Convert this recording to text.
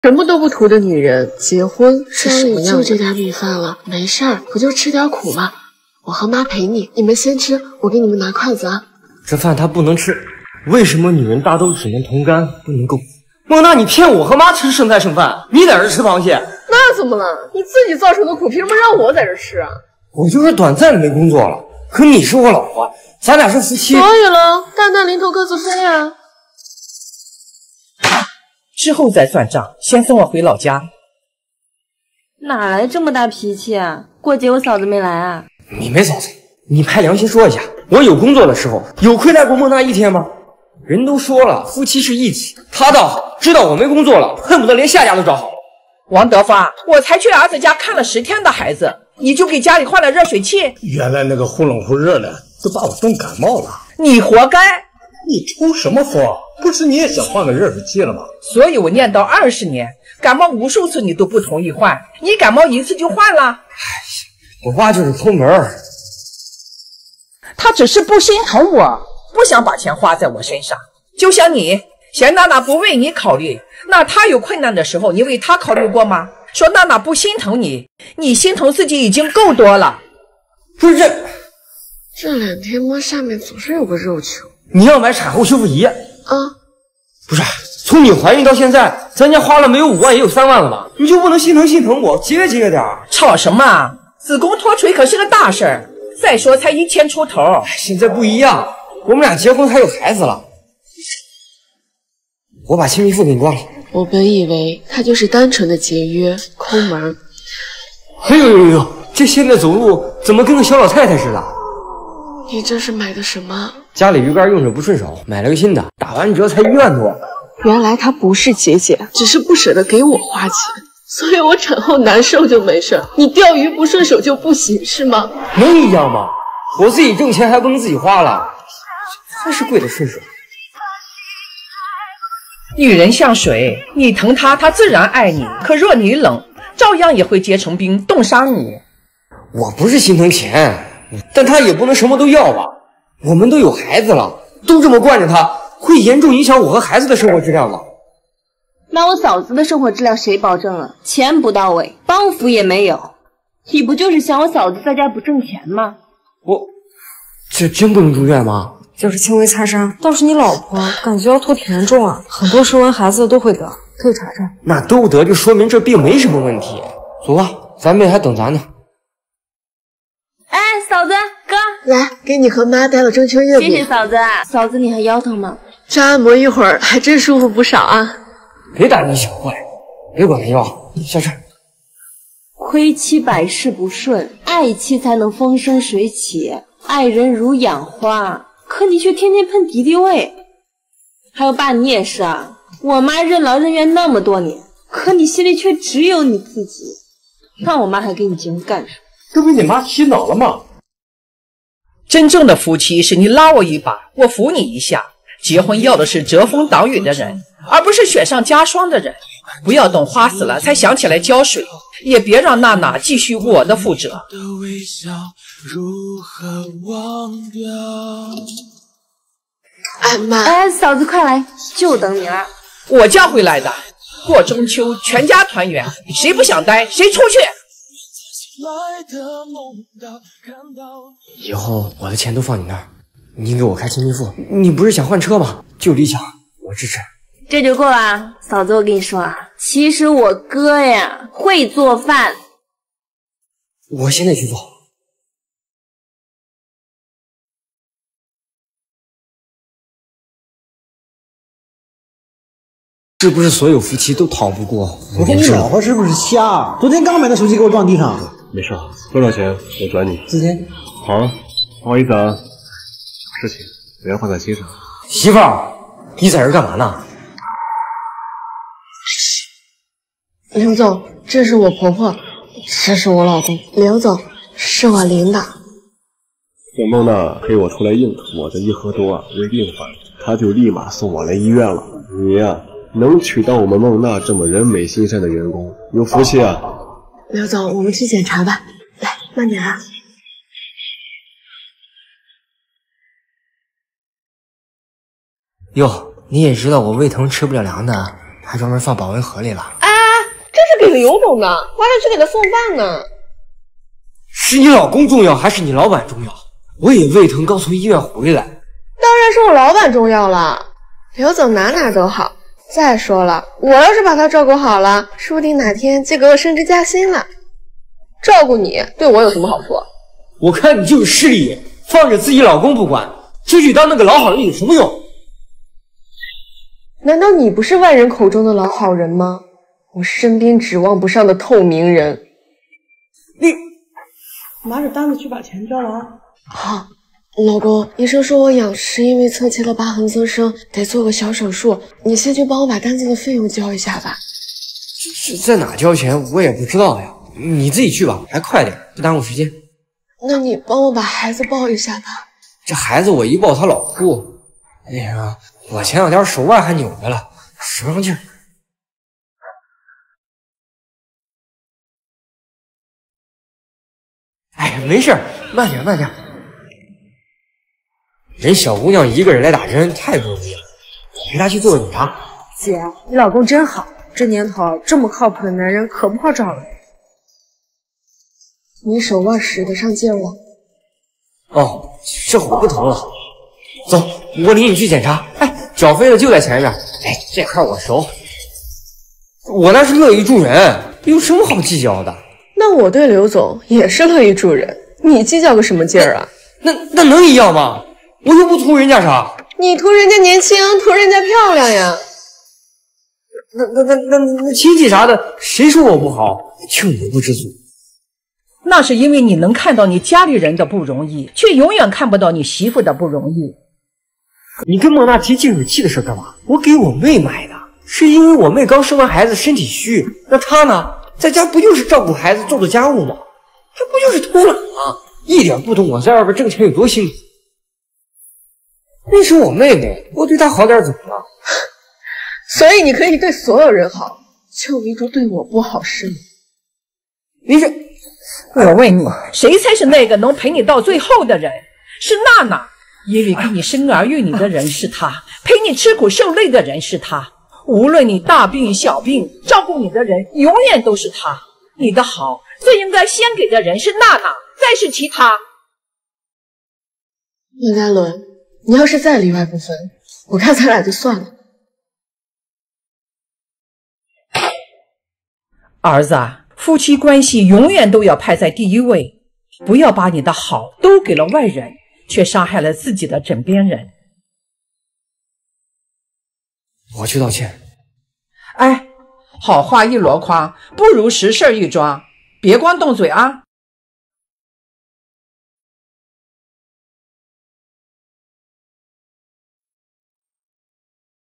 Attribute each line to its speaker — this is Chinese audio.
Speaker 1: 什么都不图的女人，结婚是什么样的？
Speaker 2: 就这点米饭了，没事儿，不就吃点苦吗？我和妈陪你，你们先吃，我给你们拿筷子啊。
Speaker 3: 这饭她不能吃，为什么女人大都只能同甘，不能共苦？孟娜，你骗我和妈吃剩菜剩饭，你在这吃螃蟹，
Speaker 1: 那怎么了？你自己造成的苦，凭什么让我在这吃啊？
Speaker 3: 我就是短暂的没工作了，可你是我老婆，咱俩是夫妻。
Speaker 1: 所以了，蛋蛋临头各自飞啊。
Speaker 4: 之后再算账，先送我回老家。
Speaker 5: 哪来这么大脾气啊？过节我嫂子没来啊？
Speaker 3: 你没嫂子，你拍良心说一下，我有工作的时候有亏待过孟娜一天吗？人都说了，夫妻是一体，她倒好，知道我没工作了，恨不得连下家都找好了。
Speaker 4: 王德发，我才去儿子家看了10天的孩子，你就给家里换了热水器？
Speaker 6: 原来那个忽冷忽热的，都把我冻感冒了。
Speaker 4: 你活该！
Speaker 6: 你抽什么风？不是你也想换个热水器了吗？
Speaker 4: 所以我念叨20年，感冒无数次你都不同意换，你感冒一次就换了。
Speaker 3: 我爸就是抠门儿，
Speaker 4: 他只是不心疼我，不想把钱花在我身上。就像你嫌娜娜不为你考虑，那她有困难的时候，你为她考虑过吗？说娜娜不心疼你，你心疼自己已经够多了。
Speaker 3: 不是
Speaker 2: 这2天摸下面总是有个肉球。
Speaker 3: 你要买产后修复仪
Speaker 2: 啊？
Speaker 3: 不是，从你怀孕到现在，咱家花了没有5万也有3万了吧？你就不能心疼我，节约点儿？
Speaker 4: 吵什么啊？子宫脱垂可是个大事儿，再说才1000出头。
Speaker 3: 现在不一样，我们俩结婚还有孩子了。我把亲密付给你关了。
Speaker 2: 我本以为他就是单纯的节约抠门。
Speaker 3: 哎呦，这现在走路怎么跟个小老太太似的？
Speaker 2: 你这是买的什么？
Speaker 3: 家里鱼竿用着不顺手，买了个新的，打完折才1万多。
Speaker 2: 原来他不是节俭，只是不舍得给我花钱，所以我产后难受就没事，你钓鱼不顺手就不行是吗？
Speaker 3: 能一样吗？我自己挣钱还不能自己花了，真是贵的顺手。
Speaker 4: 女人像水，你疼她，她自然爱你；可若你冷，照样也会结成冰，冻伤你。
Speaker 3: 我不是心疼钱，但她也不能什么都要吧？我们都有孩子了，都这么惯着她，会严重影响我和孩子的生活质量的。
Speaker 5: 那我嫂子的生活质量谁保证了？钱不到位，帮扶也没有，你不就是想我嫂子在家不挣钱吗？
Speaker 3: 这真不能住院吗？
Speaker 7: 就是轻微擦伤，倒是你老婆感觉腰托挺严重啊，很多生完孩子都会得，可以查查。
Speaker 3: 那都得就说明这病没什么问题。走吧，咱妹还等咱呢。
Speaker 5: 哎，嫂子哥，
Speaker 2: 来给你和妈带了中秋月饼。
Speaker 5: 谢谢嫂子。嫂子你还腰疼吗？
Speaker 2: 这按摩一会儿还真舒服不少啊。
Speaker 3: 别大惊小怪，别管他要，下车。
Speaker 5: 亏妻百事不顺，爱妻才能风生水起。爱人如养花，可你却天天喷敌敌畏。还有爸，你也是啊，我妈任劳任怨那么多年，可你心里却只有你自己。那我妈还跟你结婚干什么？
Speaker 6: 这不是你妈洗脑了吗？
Speaker 4: 真正的夫妻是你拉我一把，我扶你一下。结婚要的是遮风挡雨的人，而不是雪上加霜的人。不要等花死了才想起来浇水，也别让娜娜继续我的负责。
Speaker 2: 哎妈，
Speaker 5: 哎，嫂子快来，就等你了。
Speaker 4: 我叫回来的，过中秋全家团圆，谁不想待谁出去。
Speaker 3: 以后我的钱都放你那儿，你给我开亲密付。你不是想换车吗？就理想，我支持。
Speaker 5: 这就够了。嫂子，我跟你说啊，其实我哥呀会做饭。
Speaker 3: 我现在去做。是不是所有夫妻都逃不过？
Speaker 8: 我说你老婆是不是瞎？昨天刚买的手机给我撞地上。
Speaker 9: 没事，多少钱我转你。
Speaker 8: 4000。
Speaker 9: 好了，不好意思啊，小事情不要放在心上。
Speaker 3: 媳妇儿，你在这干嘛呢？
Speaker 2: 刘总，这是我婆婆，这是我老公。刘总，是我领导。
Speaker 9: 等孟娜陪我出来应酬，我这一喝多啊，胃病犯了，他就立马送我来医院了。你呀，能娶到我们孟娜这么人美心善的员工，有福气啊！
Speaker 2: 刘总，我们去检查吧。来，慢点啊。
Speaker 3: 哟，你也知道我胃疼吃不了凉的，还专门放保温盒里了。
Speaker 5: 哎，
Speaker 1: 这是给刘总的，我还要去给他送饭呢。
Speaker 3: 是你老公重要还是你老板重要？我也胃疼，刚从医院回来。
Speaker 1: 当然是我老板重要了，刘总哪都好。再说了，我要是把他照顾好了，说不定哪天就给我升职加薪了。照顾你对我有什么好处？
Speaker 3: 我看你就是势利眼，放着自己老公不管，出去当那个老好人有什么用？
Speaker 1: 难道你不是外人口中的老好人吗？我身边指望不上的透明人。
Speaker 3: 你
Speaker 7: 拿着单子去把钱交了啊。
Speaker 1: 好。老公，医生说我痒是因为侧切的疤痕增生，得做个小手术。你先去帮我把单子的费用交一下吧。
Speaker 3: 这在哪交钱我也不知道呀，你自己去吧，还快点，不耽误时间。
Speaker 1: 那你帮我把孩子抱一下吧。
Speaker 3: 这孩子我一抱他老哭。哎呀，我前两天手腕还扭开了，使不上劲儿。哎，没事，慢点慢点。人小姑娘一个人来打针太不容易了，陪她去做个检查。
Speaker 7: 姐，你老公真好，这年头这么靠谱的男人可不好找了。
Speaker 1: 你手腕使得上劲了？
Speaker 3: 哦，这会儿不疼了。走，我领你去检查。哎，缴费的就在前面。哎，这块我熟，我那是乐意助人，有什么好计较的？
Speaker 1: 那我对刘总也是乐意助人，你计较个什么劲儿啊？
Speaker 3: 那能一样吗？我又不图人家啥，
Speaker 1: 你图人家年轻，图人家漂亮呀。
Speaker 3: 那亲戚啥的，谁说我不好？就你不知足。
Speaker 4: 那是因为你能看到你家里人的不容易，却永远看不到你媳妇的不容易。
Speaker 3: 你跟莫娜提净水器的事干嘛？我给我妹买的，是因为我妹刚生完孩子身体虚，那她呢，在家不就是照顾孩子做做家务吗？这不就是偷懒吗？一点不懂我在外边挣钱有多辛苦。那是我妹妹，我对她好点怎么了？
Speaker 1: 所以你可以对所有人好，就唯独对我不好是吗？
Speaker 3: 你这，
Speaker 4: 我问你，谁才是那个能陪你到最后的人？是娜娜，因为给你生儿育女的人是她，陪你吃苦受累的人是她。无论你大病小病，照顾你的人永远都是她。你的好最应该先给的人是娜娜，再是其他。
Speaker 1: 孟嘉伦，你要是再里外不分，我看咱俩就算了。
Speaker 4: 儿子，夫妻关系永远都要排在第一位，不要把你的好都给了外人，却伤害了自己的枕边人。
Speaker 3: 我去道歉。
Speaker 4: 哎，好话一箩筐，不如实事一桩，别光动嘴啊。